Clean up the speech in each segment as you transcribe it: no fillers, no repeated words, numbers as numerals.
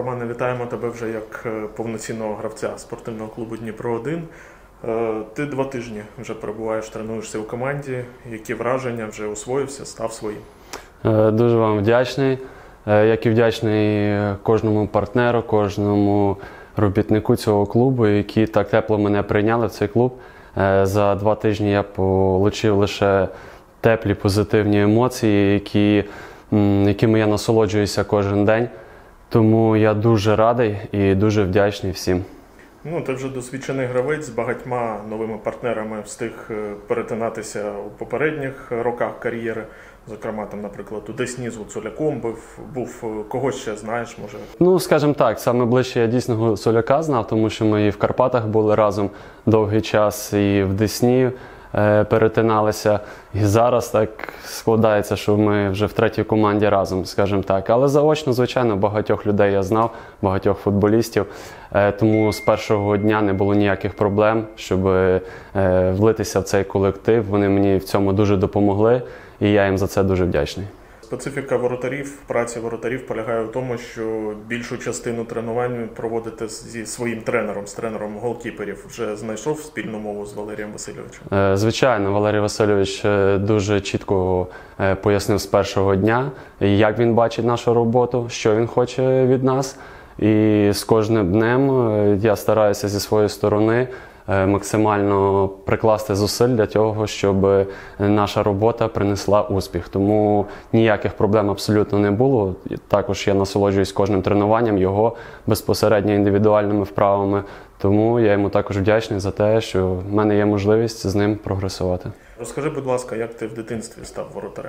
Романе, вітаємо тебе вже як повноцінного гравця спортивного клубу «Дніпро-1». Ти 2 тижні вже перебуваєш, тренуєшся у команді. Які враження, вже освоївся, став своїм? Дуже вам вдячний. Як і вдячний кожному партнеру, кожному робітнику цього клубу, які так тепло мене прийняли в цей клуб. За 2 тижні я отримав лише теплі, позитивні емоції, якими я насолоджуюся кожен день. Тому я дуже радий і дуже вдячний всім. Ти вже досвідчений гравець, з багатьма новими партнерами встиг перетинатися у попередніх роках кар'єри. Зокрема, наприклад, у Десні з Гуцуляком був, когось ще знаєш, може? Скажімо так, саме ближче я дійсно Гуцуляка знав, тому що ми і в Карпатах були разом довгий час, і в Десні перетиналися. І зараз так складається, що ми вже в 3-й команді разом, скажімо так. Але заочно, звичайно, багатьох людей я знав, багатьох футболістів. Тому з першого дня не було ніяких проблем, щоб влитися в цей колектив. Вони мені в цьому дуже допомогли, і я їм за це дуже вдячний. Специфіка воротарів, праці воротарів полягає в тому, що більшу частину тренувань проводите зі своїм тренером, з тренером голкіперів. Вже знайшов спільну мову з Валерієм Васильовичем? Звичайно, Валерій Васильович дуже чітко пояснив з першого дня, як він бачить нашу роботу, що він хоче від нас. І з кожним днем я стараюся зі своєї сторони максимально прикласти зусиль для того, щоб наша робота принесла успіх. Тому ніяких проблем абсолютно не було. Також я насолоджуюсь кожним тренуванням, його безпосередньо індивідуальними вправами. Тому я йому також вдячний за те, що в мене є можливість з ним прогресувати. Розкажи, будь ласка, як ти в дитинстві став воротарем?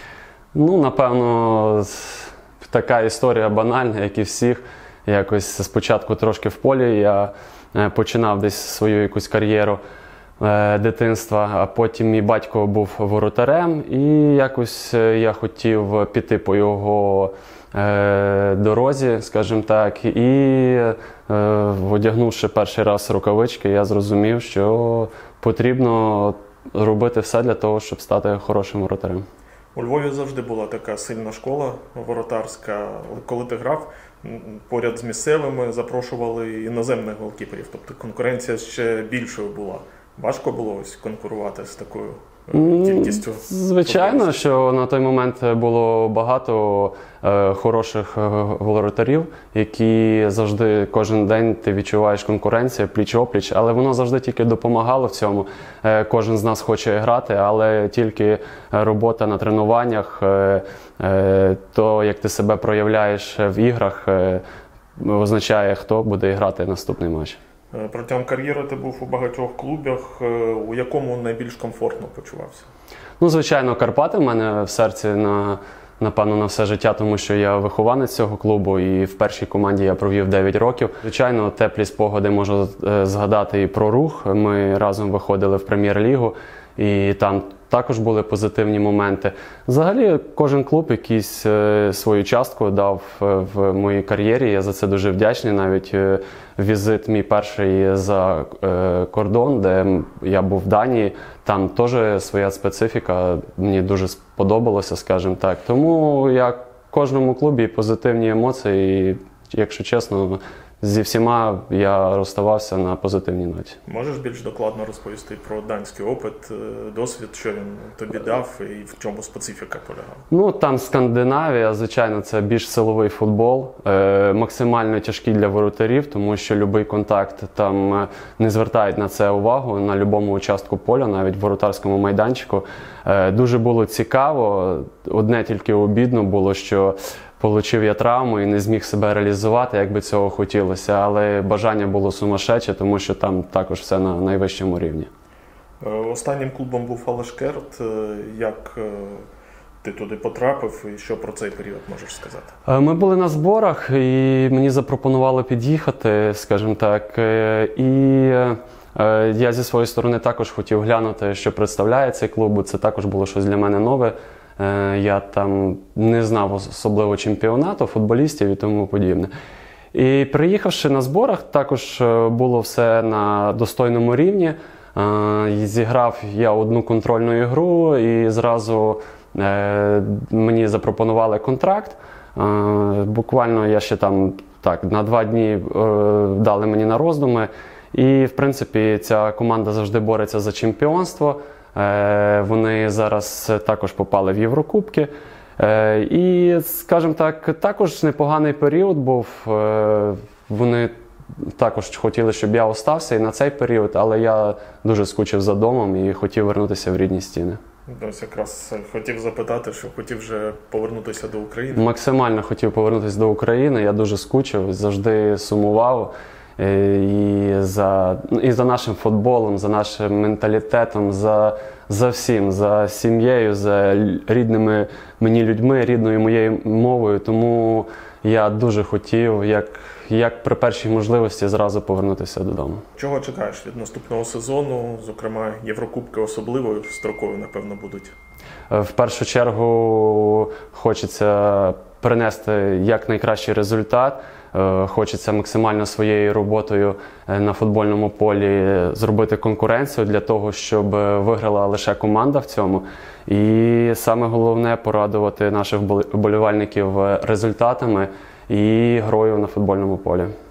Напевно, така історія банальна, як і всіх. Якось спочатку трошки в полі я починав десь свою якусь кар'єру дитинства, а потім мій батько був воротарем, і якось я хотів піти по його дорозі, скажімо так, і одягнувши перший раз рукавички, я зрозумів, що потрібно робити все для того, щоб стати хорошим воротарем. У Львові завжди була така сильна школа воротарська. Коли ти грав, поряд з місцевими запрошували іноземних голкіперів. Тобто конкуренція ще більшою була. Важко було конкурувати з такою кількістю? Звичайно, що на той момент було багато хороших воротарів, які завжди, кожен день ти відчуваєш конкуренцію пліч-опліч, але воно завжди тільки допомагало в цьому. Кожен з нас хоче грати, але тільки робота на тренуваннях, то, як ти себе проявляєш в іграх, означає, хто буде грати наступний матч. Протягом кар'єри ти був у багатьох клубах. У якому найбільш комфортно почувався? Звичайно, Карпати в мене в серці, напевно, на все життя, тому що я вихованець цього клубу і в першій команді я провів 9 років. Звичайно, теплі спогади можу згадати і про Рух. Ми разом виходили в Прем'єр-лігу, і там також були позитивні моменти. Взагалі, кожен клуб якийсь свою частку дав в моїй кар'єрі. Я за це дуже вдячний. Навіть візит мій перший за кордон, де я був в Данії, там теж своя специфіка. Мені дуже сподобалося, скажімо так. Тому я в кожному клубі позитивні емоції. І, якщо чесно, зі всіма я розставався на позитивній ноті. Можеш більш докладно розповісти про данський опит, досвід, що він тобі дав і в чому специфіка полягала? Там Скандинавія, звичайно, це більш силовий футбол, максимально тяжкий для воротарів, тому що будь-який контакт там не звертають на це увагу, на будь-якому участку поля, навіть в воротарському майданчику. Дуже було цікаво, одне тільки обідно було, що получив я травму і не зміг себе реалізувати, як би цього хотілося, але бажання було сумасшедше, тому що там також все на найвищому рівні. Останнім клубом був Алашкерт. Як ти туди потрапив і що про цей період можеш сказати? Ми були на зборах і мені запропонували під'їхати, скажімо так, і я зі своєї сторони також хотів глянути, що представляє цей клуб, це також було щось для мене нове. Я там не знав особливо чемпіонату, футболістів і тому подібне. І приїхавши на зборах, також було все на достойному рівні. Зіграв я одну контрольну ігру і зразу мені запропонували контракт. Буквально я ще там так, на 2 дні дали мені на роздуми. І, в принципі, ця команда завжди бореться за чемпіонство. Вони зараз також попали в Єврокубки. І, скажімо так, також непоганий період був. Вони також хотіли, щоб я остався і на цей період, але я дуже скучив за домом і хотів вернутися в рідні стіни. Ось якраз хотів запитати, що хотів вже повернутися до України. Максимально хотів повернутися до України, я дуже скучив, завжди сумував. І за нашим футболом, за нашим менталітетом, за всім, за сім'єю, за рідними мені людьми, рідною моєю мовою. Тому я дуже хотів, як при першій можливості, зразу повернутися додому. Чого чекаєш від наступного сезону? Зокрема, Єврокубки особливою строкою, напевно, будуть. В першу чергу хочеться принести якнайкращий результат. Хочеться максимально своєю роботою на футбольному полі зробити конкуренцію для того, щоб виграла лише команда в цьому. І саме головне – порадувати наших вболівальників результатами і грою на футбольному полі.